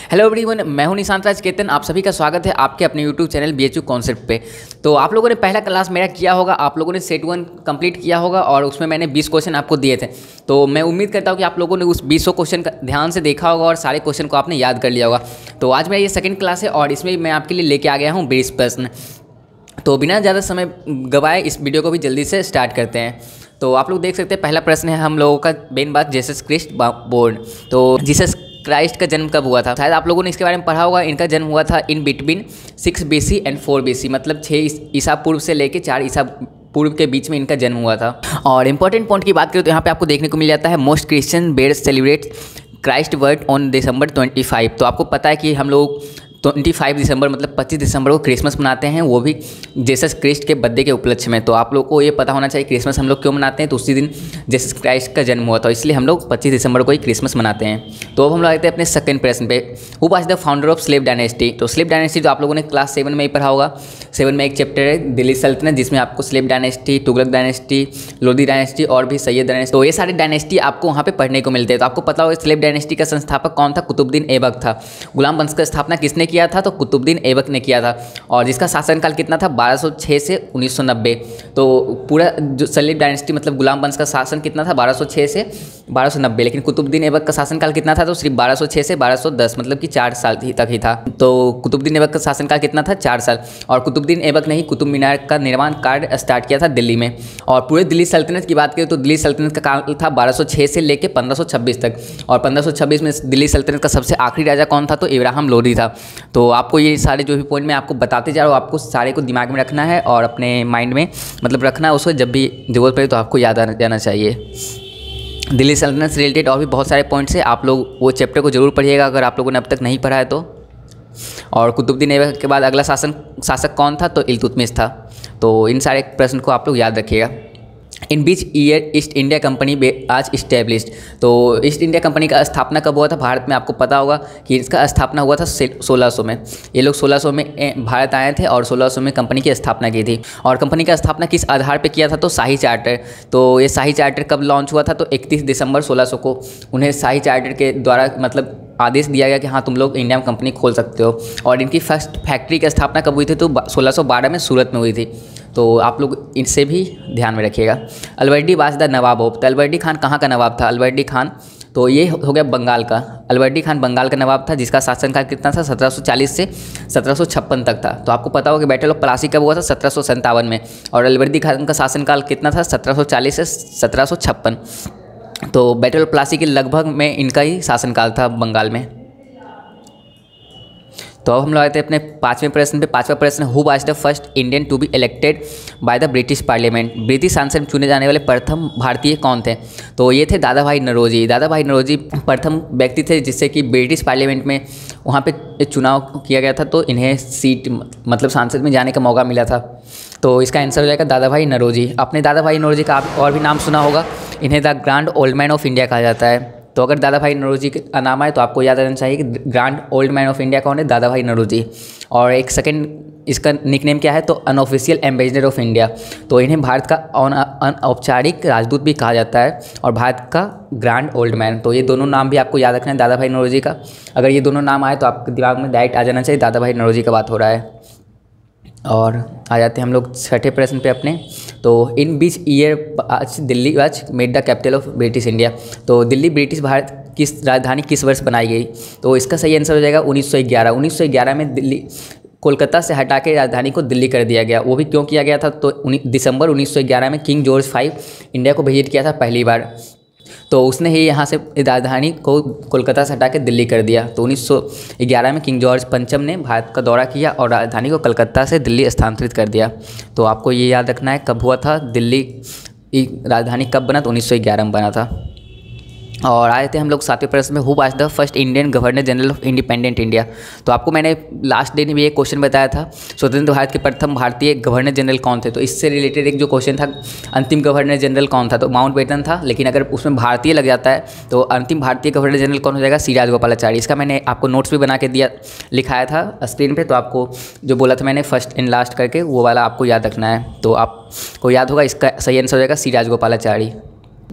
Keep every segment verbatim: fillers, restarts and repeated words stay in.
Hello everyone, मैं हूं निशांत राज केतन। आप सभी का स्वागत है आपके अपने यूट्यूब चैनल बीएचयू कॉन्सेप्ट पे। तो आप लोगों ने पहला क्लास मेरा किया होगा, आप लोगों ने सेट वन कंप्लीट किया होगा और उसमें मैंने बीस क्वेश्चन आपको दिए थे। तो मैं उम्मीद करता हूं कि आप लोगों ने उस बीसों क्वेश्चन का ध्यान से देखा होगा और सारे क्वेश्चन को आपने याद कर लिया होगा। तो आज मेरा ये सेकेंड क्लास है और इसमें मैं आपके लिए लेके आ गया हूँ बीस प्रश्न। तो बिना ज़्यादा समय गवाए इस वीडियो को भी जल्दी से स्टार्ट करते हैं। तो आप लोग देख सकते हैं पहला प्रश्न है हम लोगों का मेन बात, जीसस क्राइस्ट बोर्न। तो जीसस क्राइस्ट का जन्म कब हुआ था? शायद आप लोगों ने इसके बारे में पढ़ा होगा। इनका जन्म हुआ था in between six BC and four BC, मतलब छः ईसा पूर्व से लेके चार ईसा पूर्व के बीच में इनका जन्म हुआ था। और इंपॉर्टेंट पॉइंट की बात करें तो यहाँ पे आपको देखने को मिल जाता है most Christian bear celebrate Christ birth on December twenty five. तो आपको पता है कि हम लोग पच्चीस दिसंबर मतलब पच्चीस दिसंबर को क्रिसमस मनाते हैं, वो भी जीसस क्राइस्ट के बर्थडे के उपलक्ष्य में। तो आप लोग को ये पता होना चाहिए क्रिसमस हम लोग क्यों मनाते हैं। तो उसी दिन जीसस क्राइस्ट का जन्म हुआ था, इसलिए हम लोग पच्चीस दिसंबर को ही क्रिसमस मनाते हैं। तो अब हम लोग आते हैं अपने सेकंड प्रश्न पे। Who was the founder of slave dynasty? तो स्लेव डायनेस्टी जो आप लोगों ने क्लास सेवन में ही पढ़ा होगा। सेवन में एक चैप्टर है दिल्ली सल्तनत, जिसमें आपको slave dynasty, Tughlaq dynasty, Lodhi dynasty और भी सैयद डायनेस्टी, तो ये सारे डायनेस्टी आपको वहाँ पे पढ़ने को मिलते हैं। तो आपको पता होगा स्लेव डायनेस्टी का संस्थापक कौन था? कुतुबुद्दीन ऐबक था। गुलाम वंश का स्थापना किसने किया था? तो कुतुबुद्दीन ऐबक ने किया था। और जिसका शासनकाल कितना था? बारह सौ छह से उन्नीस सौ नब्बे। तो पूरा जो स्लेव डायनेस्टी मतलब गुलाम वंश का शासन कितना था? बारह सौ छह से बारह सौ नब्बे। लेकिन कुतुबुद्दीन ऐबक का शासनकाल कितना था? तो सिर्फ बारह सौ छह से बारह सौ दस, मतलब कि चार साल तक ही था। तो कुतुबुद्दीन ऐबक का शासनकाल कितना था? चार साल। और कुतुबुद्दीन ऐबक ने ही कुतुब मीनार का निर्माण कार्य स्टार्ट किया था दिल्ली में। और पूरे दिल्ली सल्तनत की बात करें तो दिल्ली सल्तनत का काल था बारह सौ छह से लेकर पंद्रह सौ छब्बीस तक। और पंद्रह सौ छब्बीस में दिल्ली सल्तनत का सबसे आखिरी राजा कौन था? तो इब्राहिम लोदी था। तो आपको ये सारे जो भी पॉइंट मैं आपको बताते जा रहा हूँ, आपको सारे को दिमाग में रखना है और अपने माइंड में मतलब रखना है उसको, जब भी जरूरत पड़े तो आपको याद आ जाना चाहिए। दिल्ली सल्तनत से रिलेटेड और भी बहुत सारे पॉइंट्स हैं, आप लोग वो चैप्टर को जरूर पढ़िएगा अगर आप लोगों ने अब तक नहीं पढ़ा है तो। और कुतुबुद्दीन ऐबक के बाद अगला शासन शासक कौन था? तो इल्तुतमिश था। तो इन सारे प्रश्न को आप लोग याद रखिएगा। In which year East India company was established? तो ईस्ट इंडिया कंपनी का स्थापना कब हुआ था भारत में? आपको पता होगा कि इसका स्थापना हुआ था सोलह सौ में। ये लोग सोलह सौ में भारत आए थे और सोलह सौ में कंपनी की स्थापना की थी। और कंपनी का स्थापना किस आधार पे किया था? तो शाही चार्टर। तो ये शाही चार्टर कब लॉन्च हुआ था? तो इकतीस दिसंबर सोलह सौ को उन्हें शाही चार्टर के द्वारा मतलब आदेश दिया गया कि हाँ तुम लोग इंडिया में कंपनी खोल सकते हो। और इनकी फर्स्ट फैक्ट्री की स्थापना कब हुई थी? तो सोलह सौ बारह में सूरत में हुई थी। तो आप लोग इनसे भी ध्यान में रखिएगा। Alivardi was the nawab of? तो अलवर्डी खान कहाँ का नवाब था? अलवर्डी खान तो ये हो गया बंगाल का। अलवर्डी खान बंगाल का नवाब था, जिसका शासनकाल कितना था? सत्रह सौ चालीस से सत्रह सौ छप्पन तक था। तो आपको पता होगा कि बैटल ऑफ प्लासी कब हुआ था? सत्रह सौ सत्तावन में। और अलवर्डी खान का शासनकाल कितना था? सत्रह सौ चालीस से सत्रह सौ छप्पन। तो बैटल ऑफ प्लासी के लगभग में इनका ही शासनकाल था बंगाल में। तो अब हम लोग आते हैं अपने पांचवें प्रश्न पे। पांचवा प्रश्न, who was the first Indian to be elected by the British parliament? British संसद में चुने जाने वाले प्रथम भारतीय कौन थे? तो ये थे दादा भाई नौरोजी। दादा भाई नौरोजी प्रथम व्यक्ति थे जिससे कि ब्रिटिश पार्लियामेंट में वहाँ पे चुनाव किया गया था, तो इन्हें सीट मतलब सांसद में जाने का मौका मिला था। तो इसका आंसर हो जाएगा दादा भाई नौरोजी। अपने दादा भाई नौरोजी का आप और भी नाम सुना होगा, इन्हें the grand old man of India कहा जाता है। तो अगर दादा भाई नौरोजी का नाम आए तो आपको याद रहना चाहिए कि grand old man of India कौन है? दादा भाई नौरोजी। और एक सेकंड इसका निकनेम क्या है? तो अनऑफिशियल एम्बेसडर ऑफ इंडिया। तो इन्हें भारत का अनौपचारिक राजदूत भी कहा जाता है और भारत का ग्रैंड ओल्ड मैन। तो ये दोनों नाम भी आपको याद रखना है दादा भाई नौरोजी का। अगर ये दोनों नाम आए तो आपके दिमाग में डायरेक्ट आ जाना चाहिए दादा भाई नौरोजी का बात हो रहा है। और आ जाते हैं हम लोग छठे प्रश्न पे अपने। तो इन which year was Delhi was made the capital of British India? तो दिल्ली ब्रिटिश भारत किस राजधानी किस वर्ष बनाई गई? तो इसका सही आंसर हो जाएगा उन्नीस सौ ग्यारह। उन्नीस सौ ग्यारह में दिल्ली कोलकाता से हटा के राजधानी को दिल्ली कर दिया गया। वो भी क्यों किया गया था? तो दिसंबर उन्नीस सौ ग्यारह में किंग जॉर्ज फाइव इंडिया को विजिट किया था पहली बार, तो उसने ही यहाँ से राजधानी को कोलकाता से हटा के दिल्ली कर दिया। तो उन्नीस सौ ग्यारह में किंग जॉर्ज पंचम ने भारत का दौरा किया और राजधानी को कलकत्ता से दिल्ली स्थानांतरित कर दिया। तो आपको ये याद रखना है कब हुआ था दिल्ली राजधानी कब बना? तो उन्नीस सौ ग्यारह में बना था। और आए थे हम लोग सातवें प्रश्न में, who was the first Indian governor general of independent India? तो आपको मैंने लास्ट डे में भी एक क्वेश्चन बताया था, स्वतंत्र भारत के प्रथम भारतीय गवर्नर जनरल कौन थे? तो इससे रिलेटेड एक जो क्वेश्चन था, अंतिम गवर्नर जनरल कौन था? तो माउंटबेटन था। लेकिन अगर उसमें भारतीय लग जाता है तो अंतिम भारतीय गवर्नर जनरल कौन हो जाएगा? सी राजगोपालाचारी। इसका मैंने आपको नोट्स भी बना के दिया लिखाया था स्क्रीन पर, तो आपको जो बोला था मैंने फर्स्ट एंड लास्ट करके वो वाला आपको याद रखना है। तो आपको याद होगा इसका सही आंसर हो जाएगा सी राजगोपालाचारी।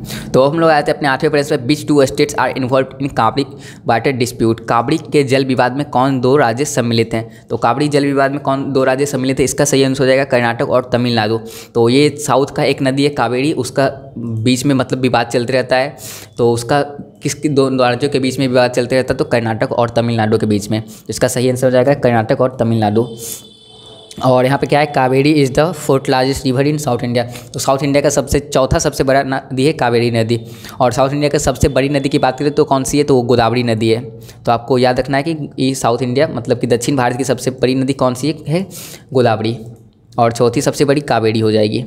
तो हम लोग आए थे अपने आठवें प्रश्न पे, which two states are involve in काबड़ी वाटर डिस्प्यूट। काबड़ी के जल विवाद में कौन दो राज्य सम्मिलित हैं? तो काबड़ी जल विवाद में कौन दो राज्य सम्मिलित है? इसका सही आंसर हो जाएगा कर्नाटक और तमिलनाडु। तो ये साउथ का एक नदी है कावेरी, उसका बीच में मतलब विवाद चलते रहता है। तो उसका किसकी दो राज्यों के बीच में विवाद चलते रहता है? तो कर्नाटक और तमिलनाडु के बीच में। तो इसका सही आंसर हो जाएगा कर्नाटक और तमिलनाडु। और यहाँ पे क्या है, Kaveri is the fourth largest river in South India. तो साउथ इंडिया का सबसे चौथा सबसे बड़ा नदी है कावेरी नदी। और साउथ इंडिया का सबसे बड़ी नदी की बात करें तो कौन सी है? तो वो गोदावरी नदी है। तो आपको याद रखना है कि ये साउथ इंडिया मतलब कि दक्षिण भारत की सबसे बड़ी नदी कौन सी है? गोदावरी। और चौथी सबसे बड़ी कावेरी हो जाएगी।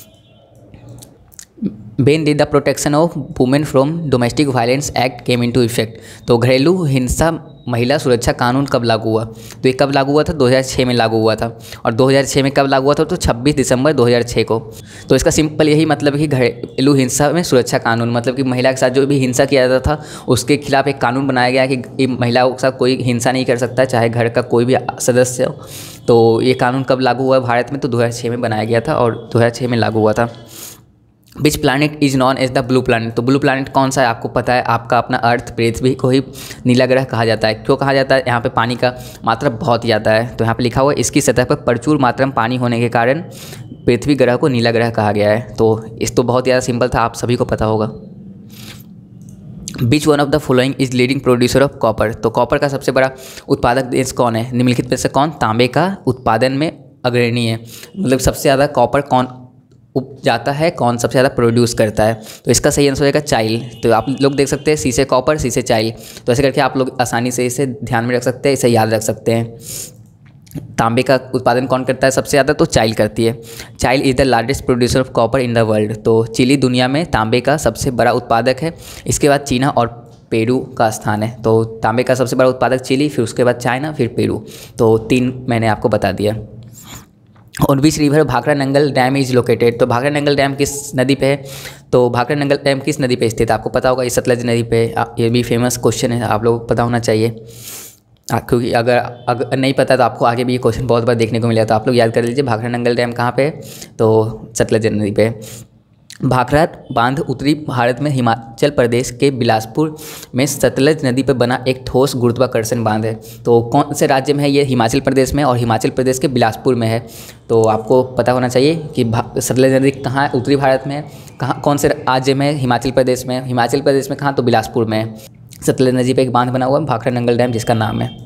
When did the protection of women from domestic violence act came into effect. तो घरेलू हिंसा महिला सुरक्षा कानून कब लागू हुआ? तो ये कब लागू हुआ था? दो हज़ार छह में लागू हुआ था। और दो हज़ार छह में कब लागू हुआ था? तो छब्बीस दिसंबर दो हज़ार छह को। तो इसका सिंपल यही मतलब है कि घरेलू हिंसा में सुरक्षा कानून, मतलब कि महिला के साथ जो भी हिंसा किया जाता था उसके खिलाफ एक कानून बनाया गया कि महिलाओं के साथ कोई हिंसा नहीं कर सकता, चाहे घर का कोई भी सदस्य हो। तो ये कानून कब लागू हुआ भारत में? तो दो हज़ार छह में बनाया गया था और दो हज़ार छह में लागू हुआ था। Which planet is known as the blue planet. तो ब्लू प्लानट कौन सा है? आपको पता है, आपका अपना अर्थ, पृथ्वी को ही नीला ग्रह कहा जाता है। क्यों कहा जाता है? यहाँ पे पानी का मात्रा बहुत ज़्यादा है। तो यहाँ पे लिखा हुआ है इसकी सतह पर प्रचुर मात्रा में पानी होने के कारण पृथ्वी ग्रह को नीला ग्रह कहा गया है। तो इस तो बहुत ज़्यादा सिंपल था, आप सभी को पता होगा। Which one of the following is leading producer of copper. तो कॉपर का सबसे बड़ा उत्पादक देश कौन है? निम्नलिखित में से कौन तांबे का उत्पादन में अग्रणी है? मतलब सबसे ज़्यादा कॉपर कौन उपजाता है, कौन सबसे ज़्यादा प्रोड्यूस करता है? तो इसका सही आंसर हो जाएगा चाइल। तो आप लोग देख सकते हैं सीसे कॉपर, सीसे चाइल। तो ऐसे करके आप लोग आसानी से इसे ध्यान में रख सकते हैं, इसे याद रख सकते हैं। तांबे का उत्पादन कौन करता है सबसे ज़्यादा? तो चाइल करती है। Chile is the largest producer of copper in the world. तो चिली दुनिया में तांबे का सबसे बड़ा उत्पादक है। इसके बाद चीना और पेरू का स्थान है। तो तांबे का सबसे बड़ा उत्पादक चिली, फिर उसके बाद चाइना, फिर पेरू। तो तीन मैंने आपको बता दिया। और which river Bhakra Nangal dam is located. तो भाखड़ा नंगल डैम किस नदी पे है? तो भाखड़ा नंगल डैम किस नदी पे स्थित है? आपको पता होगा, ये सतलज नदी पे। ये भी फेमस क्वेश्चन है, आप लोगों को पता होना चाहिए। क्योंकि अगर अगर नहीं पता तो आपको आगे भी ये क्वेश्चन बहुत बार देखने को मिला। तो आप लोग याद कर लीजिए भाखड़ा नंगल डैम कहाँ पे है? तो सतलज नदी पे। भाखड़ा बांध उत्तरी भारत में हिमाचल प्रदेश के बिलासपुर में सतलज नदी पर बना एक ठोस गुरुत्वाकर्षण बांध है। तो कौन से राज्य में है ये? हिमाचल प्रदेश में, और हिमाचल प्रदेश के बिलासपुर में है। तो आपको पता होना चाहिए कि सतलज नदी कहाँ है? उत्तरी भारत में है। कहाँ, कौन से राज्य में? हिमाचल प्रदेश में। हिमाचल प्रदेश में कहाँ? तो बिलासपुर में है। सतलज नदी पर एक बांध बना हुआ है भाखड़ा नंगल डैम, जिसका नाम है।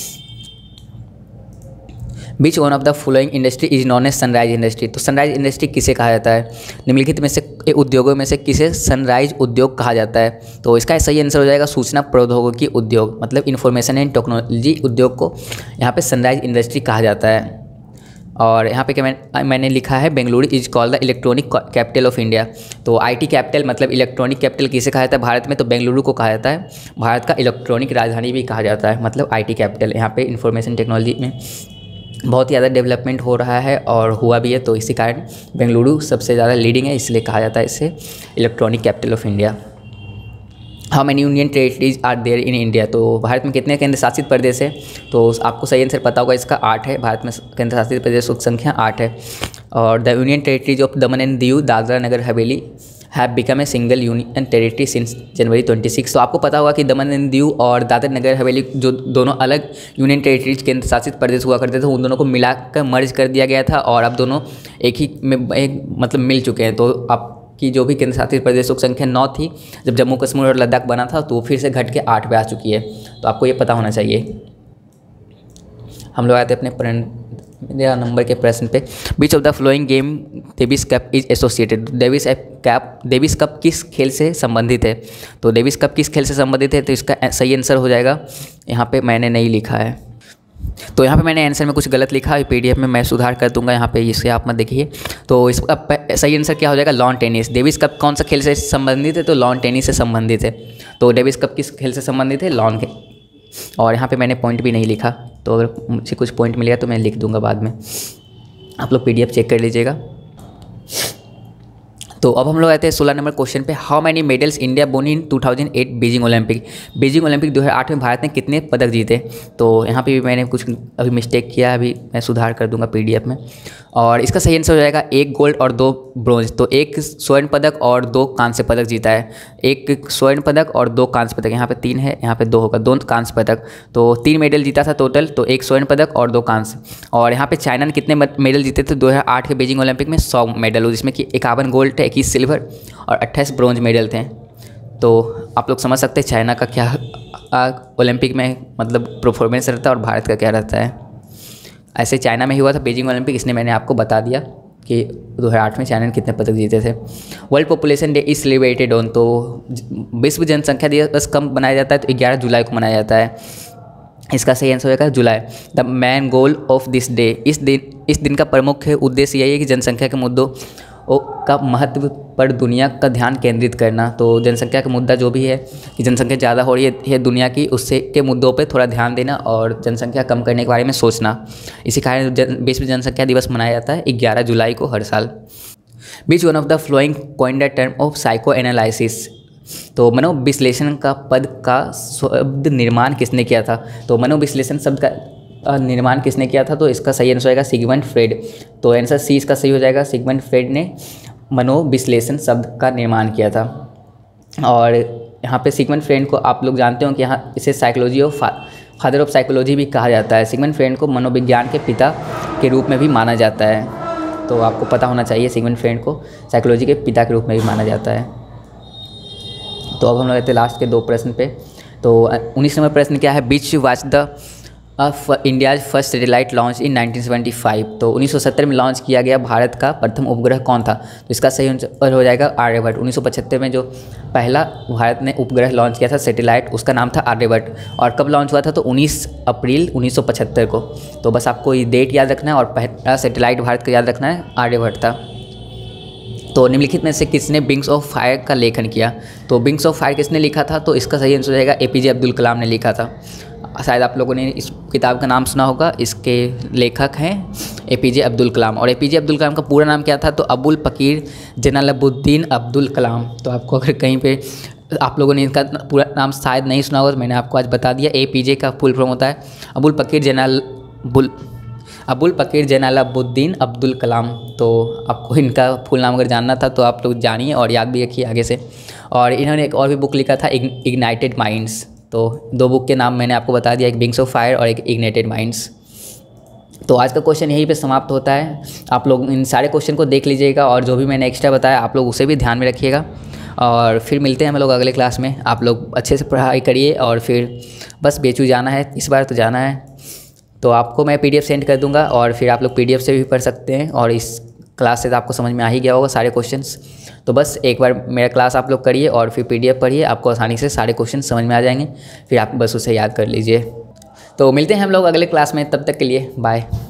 Which one of the following industry is known as sunrise industry. तो सनराइज इंडस्ट्री किसे कहा जाता है? निम्नलिखित में से उद्योगों में से किसे सनराइज उद्योग कहा जाता है? तो इसका सही आंसर हो जाएगा सूचना प्रौद्योगिकी उद्योग, मतलब इंफॉर्मेशन एंड टेक्नोलॉजी उद्योग को यहाँ पे सनराइज इंडस्ट्री कहा जाता है। और यहाँ पे क्या मैं, मैंने लिखा है Bengaluru is called the electronic capital of India. तो आईटी कैपिटल मतलब इलेक्ट्रॉनिक कैपिटल किसे कहा जाता है भारत में? तो बेंगलुरु को कहा जाता है। भारत का इलेक्ट्रॉनिक राजधानी भी कहा जाता है, मतलब आईटी कैपिटल। यहाँ पे इंफॉर्मेशन टेक्नोलॉजी में बहुत ज़्यादा डेवलपमेंट हो रहा है और हुआ भी है। तो इसी कारण बेंगलुरु सबसे ज़्यादा लीडिंग है, इसलिए कहा जाता है इसे electronic capital of India. How many union territories are there in India. तो भारत में कितने केंद्र शासित प्रदेश है? तो आपको सही आंसर पता होगा, इसका आठ है। भारत में केंद्र शासित प्रदेशों की संख्या आठ है। और the union territories of Daman and Diu, Dadra Nagar Haveli have become a single union territory since January छब्बीस। तो आपको पता होगा कि दमन एंड दीव और दादरा नगर हवेली जो दोनों अलग यूनियन टेरिटरीज केंद्र शासित प्रदेश हुआ करते थे, उन दोनों को मिलाकर मर्ज कर दिया गया था और अब दोनों एक ही में एक मतलब मिल चुके हैं। तो आपकी जो भी केंद्र शासित प्रदेशों की संख्या नौ थी जब जम्मू कश्मीर और लद्दाख बना था, तो फिर से घट के आठ पे आ चुकी है। तो आपको ये पता होना चाहिए। हम लोग आए थे अपने पंद्रह नंबर के प्रश्न पे। Which of the following game Davis cup is associated. Davis cup Davis cup किस खेल से संबंधित है? तो डेविस कप किस खेल से संबंधित है? तो इसका सही आंसर हो जाएगा, यहाँ पे मैंने नहीं लिखा है, तो यहाँ पे मैंने आंसर में कुछ गलत लिखा है, पीडीएफ में मैं सुधार कर दूंगा यहाँ पे, इसे आप मत देखिए। तो इसका सही आंसर क्या हो जाएगा? Lawn tennis. डेविस कप कौन सा खेल से संबंधित है? तो लॉन टेनिस से संबंधित है। तो डेविस कप किस खेल से संबंधित है? लॉन के। और यहाँ पे मैंने पॉइंट भी नहीं लिखा, तो अगर मुझे कुछ पॉइंट मिलेगा तो मैं लिख दूंगा बाद में, आप लोग पीडीएफ चेक कर लीजिएगा। तो अब हम लोग आते हैं सोलह नंबर क्वेश्चन पे। How many medals India won in two thousand eight Beijing Olympic. Beijing Olympic दो हज़ार आठ में भारत ने कितने पदक जीते। तो यहाँ पे भी मैंने कुछ अभी मिस्टेक किया, अभी मैं सुधार कर दूंगा पीडीएफ में। और इसका सही आंसर हो जाएगा एक गोल्ड और दो ब्रॉन्ज। तो एक स्वर्ण पदक और दो कांस्य पदक जीता है। एक स्वर्ण पदक और दो कांस्य पदक, यहाँ पे तीन है, यहाँ पे दो होगा, दो कांस्य पदक। तो तीन मेडल जीता था टोटल, तो एक स्वर्ण पदक और दो कांस्य। और यहाँ पे चाइना ने कितने मेडल जीते थे दो हज़ार आठ के बीजिंग ओलंपिक में, सौ मेडल, जिसमें कि इक्यावन गोल्ड थे, इक्कीस सिल्वर और अट्ठाईस ब्रॉन्ज मेडल थे। तो आप लोग समझ सकते हैं चाइना का क्या ओलंपिक में मतलब परफॉर्मेंस रहता है और भारत का क्या रहता है। ऐसे चाइना में ही हुआ था बीजिंग ओलंपिक, इसने मैंने आपको बता दिया कि दो हज़ार आठ में चाइना ने कितने पदक जीते थे। World population day is celebrated on. तो विश्व जनसंख्या दिवस कब मनाया जाता है, तो ग्यारह जुलाई को मनाया जाता है। इसका सही आंसर होगा जुलाई। The main goal of this day, इस दिन इस दिन का प्रमुख उद्देश्य यही है कि जनसंख्या के मुद्दों का महत्व पर दुनिया का ध्यान केंद्रित करना। तो जनसंख्या का मुद्दा जो भी है कि जनसंख्या ज़्यादा हो रही है दुनिया की, उससे के मुद्दों पे थोड़ा ध्यान देना और जनसंख्या कम करने के बारे में सोचना। इसी कारण जन, विश्व जनसंख्या दिवस मनाया जाता है ग्यारह जुलाई को हर साल। Which one of the following coined the term of psychoanalysis. तो मनोविश्लेषण का पद का शब्द निर्माण किसने किया था। तो मनोविश्लेषण शब्द का निर्माण किसने किया था, तो इसका सही आंसर होगा सिगमंड फ्रेड। तो आंसर सी इसका सही हो जाएगा, सिगमंड फ्रेड ने मनोविश्लेषण शब्द का निर्माण किया था। और यहाँ पे सिगमंड फ्रेड को आप लोग जानते हो कि यहाँ इसे psychology of father of psychology भी कहा जाता है। सिगमंड फ्रेड को मनोविज्ञान के पिता के रूप में भी माना जाता है। तो आपको पता होना चाहिए सिगमंड फ्रेड को साइकोलॉजी के पिता के रूप में भी माना जाता है। तो अब हम लोग आते हैं लास्ट के दो प्रश्न पे। तो उन्नीस नंबर प्रश्न क्या है, which was the India's first satellite launch in nineteen seventy five. तो उन्नीस सौ सत्तर में लॉन्च किया गया भारत का प्रथम उपग्रह कौन था। तो इसका सही आंसर हो जाएगा आर्यभट्ट। उन्नीस सौ पचहत्तर में जो पहला भारत ने उपग्रह लॉन्च किया था सैटेलाइट, उसका नाम था आर्यभट्ट। और कब लॉन्च हुआ था, तो उन्नीस अप्रैल उन्नीस सौ पचहत्तर को। तो बस आपको ये डेट याद रखना है और पहला सैटेलाइट भारत का याद रखना है, आर्यभट्ट था। तो निम्नलिखित में से किसने विंग्स ऑफ फायर का लेखन किया। तो विंग्स ऑफ फायर किसने लिखा था, तो इसका सही आंसर हो जाएगा एपीजे अब्दुल कलाम ने लिखा था। शायद आप लोगों ने इस किताब का नाम सुना होगा, इसके लेखक हैं एपीजे अब्दुल कलाम। और एपीजे अब्दुल कलाम का पूरा नाम क्या था, तो अबुल फकीर जैनुलब्दीन अब्दुल कलाम। तो आपको अगर कहीं पे आप लोगों ने इनका पूरा नाम शायद नहीं सुना होगा, तो मैंने आपको आज बता दिया। एपीजे का फुल फॉर्म होता है अबुल फकीर जैनुल अबुल फकीर जैनुलब्दीन अब्दुल कलाम। तो आपको इनका फुल नाम अगर जानना था तो आप लोग जानिए और याद भी रखिए आगे से। और इन्होंने एक और भी बुक लिखा था, इग्नाइटेड माइंड्स। तो दो बुक के नाम मैंने आपको बता दिया, एक विंग्स ऑफ फायर और एक इग्नाइटेड माइंड्स। तो आज का क्वेश्चन यहीं पे समाप्त होता है। आप लोग इन सारे क्वेश्चन को देख लीजिएगा और जो भी मैंने एक्स्ट्रा बताया आप लोग उसे भी ध्यान में रखिएगा। और फिर मिलते हैं हम लोग अगले क्लास में। आप लोग अच्छे से पढ़ाई करिए और फिर बस बीएचयू जाना है, इस बार तो जाना है। तो आपको मैं पीडीएफ सेंड कर दूंगा और फिर आप लोग पीडीएफ से भी पढ़ सकते हैं। और इस क्लास से तो आपको समझ में आ ही गया होगा सारे क्वेश्चंस। तो बस एक बार मेरा क्लास आप लोग करिए और फिर पीडीएफ पढ़िए, आपको आसानी से सारे क्वेश्चन समझ में आ जाएंगे। फिर आप बस उसे याद कर लीजिए। तो मिलते हैं हम लोग अगले क्लास में, तब तक के लिए बाय।